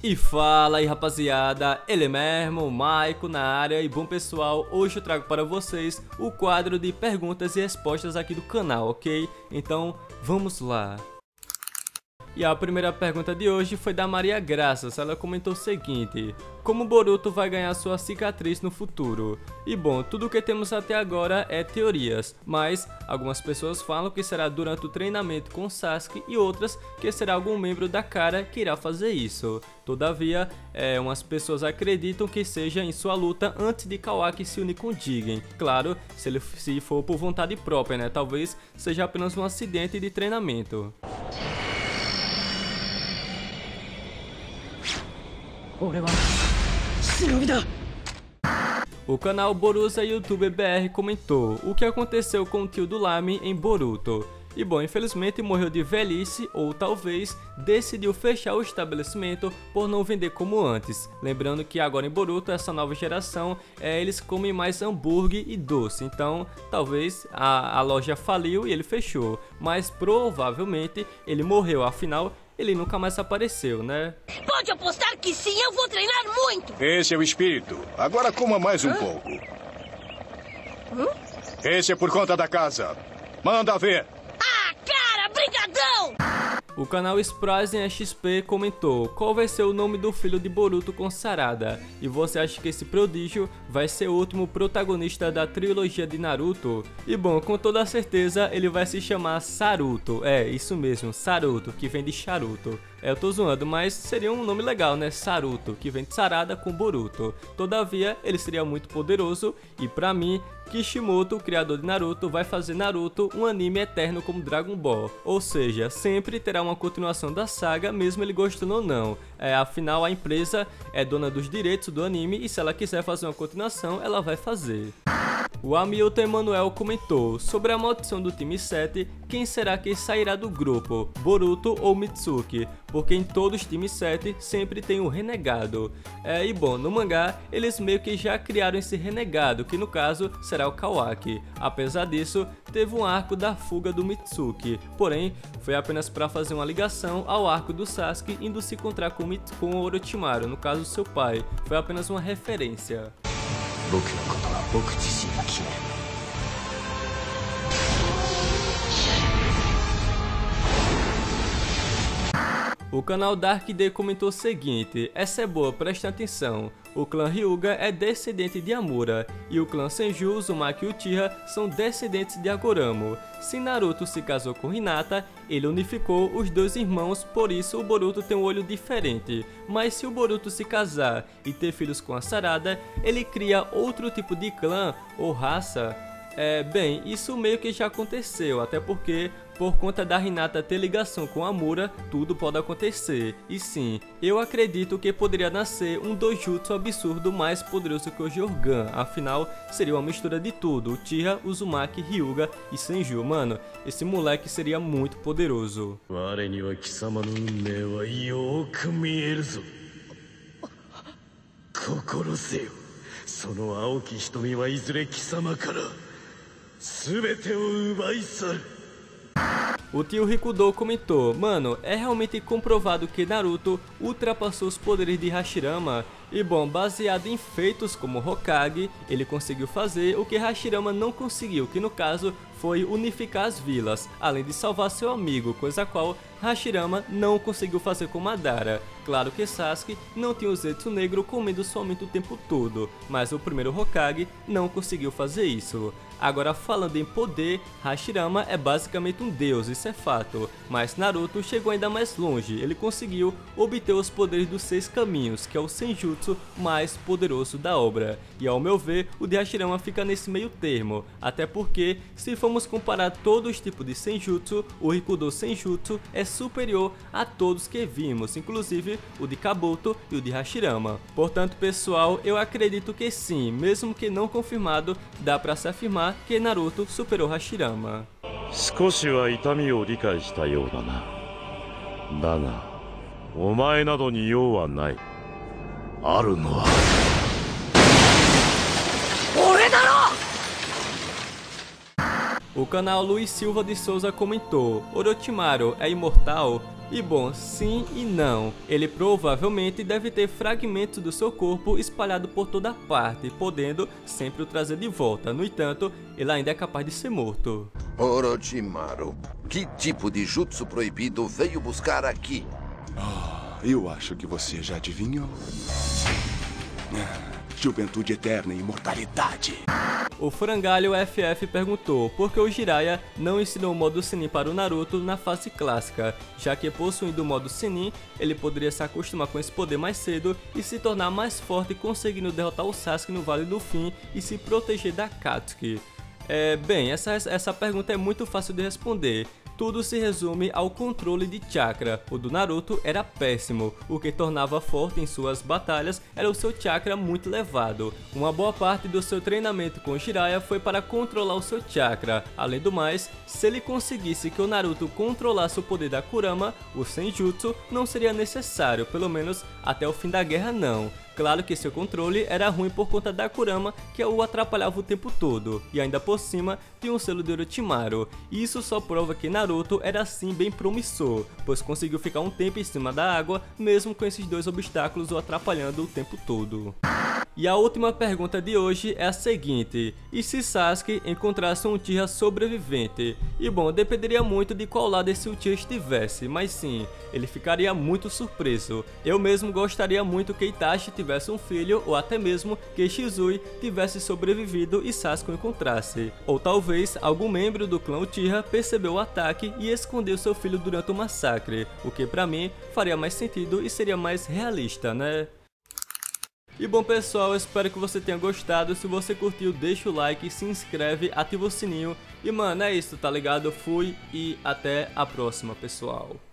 E fala aí rapaziada, ele mesmo, o Maico na área. E bom pessoal, hoje eu trago para vocês o quadro de perguntas e respostas aqui do canal, ok? Então vamos lá. E a primeira pergunta de hoje foi da Maria Graças. Ela comentou o seguinte: como Boruto vai ganhar sua cicatriz no futuro? E bom, tudo o que temos até agora é teorias, mas algumas pessoas falam que será durante o treinamento com Sasuke e outras que será algum membro da cara que irá fazer isso. Todavia, umas pessoas acreditam que seja em sua luta antes de Kawaki se unir com Jigen. Claro, se for por vontade própria, né? Talvez seja apenas um acidente de treinamento. O canal Borusa YouTuber BR comentou o que aconteceu com o tio do Lame em Boruto. E bom, infelizmente morreu de velhice ou talvez decidiu fechar o estabelecimento por não vender como antes. Lembrando que agora em Boruto, essa nova geração, eles comem mais hambúrguer e doce. Então talvez a loja faliu e ele fechou. Mas provavelmente ele morreu, afinal ele nunca mais apareceu, né? Pode apostar que sim, eu vou treinar muito! Esse é o espírito. Agora coma mais um pouco. Esse é por conta da casa. Manda ver! Ah, cara, brigadão! O canal Sprisen XP comentou qual vai ser o nome do filho de Boruto com Sarada. E você acha que esse prodígio vai ser o último protagonista da trilogia de Naruto? E bom, com toda certeza ele vai se chamar Saruto. É, isso mesmo, Saruto, que vem de charuto. Eu tô zoando, mas seria um nome legal, né? Saruto, que vem de Sarada com Boruto. Todavia, ele seria muito poderoso e pra mim, Kishimoto, o criador de Naruto, vai fazer Naruto um anime eterno como Dragon Ball. Ou seja, sempre terá uma continuação da saga, mesmo ele gostando ou não. Afinal, a empresa é dona dos direitos do anime e se ela quiser fazer uma continuação, ela vai fazer. O Hamilton Emanuel comentou sobre a maldição do time 7, quem será que sairá do grupo, Boruto ou Mitsuki? Porque em todos os times 7 sempre tem um renegado. E bom, no mangá eles meio que já criaram esse renegado, que no caso será o Kawaki. Apesar disso, teve um arco da fuga do Mitsuki, porém foi apenas para fazer uma ligação ao arco do Sasuke indo se encontrar com o Orochimaru, no caso seu pai. Foi apenas uma referência. O canal Dark D comentou o seguinte: essa é boa, preste atenção. O clã Hyuga é descendente de Amura, e o clã Senju, Uzumaki e Uchiha são descendentes de Agoramo. Se Naruto se casou com Hinata, ele unificou os dois irmãos, por isso o Boruto tem um olho diferente. Mas se o Boruto se casar e ter filhos com a Sarada, ele cria outro tipo de clã ou raça. Bem, isso meio que já aconteceu, até porque por conta da Hinata ter ligação com Amura, tudo pode acontecer. E sim, eu acredito que poderia nascer um dojutsu absurdo mais poderoso que o Jorgan. Afinal, seria uma mistura de tudo, Uchiha, Uzumaki, Hyuga e Senju. Mano, esse moleque seria muito poderoso. O tio Rikudo comentou: mano, é realmente comprovado que Naruto ultrapassou os poderes de Hashirama? E bom, baseado em feitos como Hokage, ele conseguiu fazer o que Hashirama não conseguiu, que no caso foi unificar as vilas, além de salvar seu amigo, coisa a qual Hashirama não conseguiu fazer com Madara. Claro que Sasuke não tinha o Zetsu Negro comendo somente o tempo todo, mas o primeiro Hokage não conseguiu fazer isso. Agora, falando em poder, Hashirama é basicamente um deus, isso é fato, mas Naruto chegou ainda mais longe. Ele conseguiu obter os poderes dos 6 caminhos, que é o Senjutsu mais poderoso da obra. E ao meu ver, o de Hashirama fica nesse meio termo, até porque, se formos comparar todos os tipos de Senjutsu, o Rikudo Senjutsu é superior a todos que vimos, inclusive o de Kabuto e o de Hashirama. Portanto, pessoal, eu acredito que sim, mesmo que não confirmado, dá pra se afirmar que Naruto superou Hashirama. O canal Luiz Silva de Souza comentou: Orochimaru é imortal? E bom, sim e não. Ele provavelmente deve ter fragmentos do seu corpo espalhado por toda parte, podendo sempre o trazer de volta. No entanto, ele ainda é capaz de ser morto. Orochimaru, que tipo de jutsu proibido veio buscar aqui? Eu acho que você já adivinhou. Juventude eterna e imortalidade. O Frangalho FF perguntou por que o Jiraiya não ensinou o modo Chunin para o Naruto na fase clássica, já que possuindo o modo Chunin, ele poderia se acostumar com esse poder mais cedo e se tornar mais forte, conseguindo derrotar o Sasuke no Vale do Fim e se proteger da Akatsuki. Bem, essa pergunta é muito fácil de responder. Tudo se resume ao controle de chakra. O do Naruto era péssimo. O que tornava forte em suas batalhas era o seu chakra muito elevado. Uma boa parte do seu treinamento com Jiraiya foi para controlar o seu chakra. Além do mais, se ele conseguisse que o Naruto controlasse o poder da Kurama, o Senjutsu não seria necessário, pelo menos até o fim da guerra não. Claro que seu controle era ruim por conta da Kurama, que o atrapalhava o tempo todo, e ainda por cima tinha um selo de Orochimaru. Isso só prova que Naruto era assim bem promissor, pois conseguiu ficar um tempo em cima da água, mesmo com esses dois obstáculos o atrapalhando o tempo todo. E a última pergunta de hoje é a seguinte: e se Sasuke encontrasse um Uchiha sobrevivente? E bom, dependeria muito de qual lado esse Uchiha estivesse, mas sim, ele ficaria muito surpreso. Eu mesmo gostaria muito que Itachi tivesse um filho, ou até mesmo que Shizui tivesse sobrevivido e Sasuke o encontrasse. Ou talvez algum membro do clã Uchiha percebeu o ataque e escondeu seu filho durante o massacre, o que pra mim faria mais sentido e seria mais realista, né? E bom pessoal, eu espero que você tenha gostado. Se você curtiu, deixa o like, se inscreve, ativa o sininho. E mano, é isso, tá ligado? Eu fui e até a próxima, pessoal.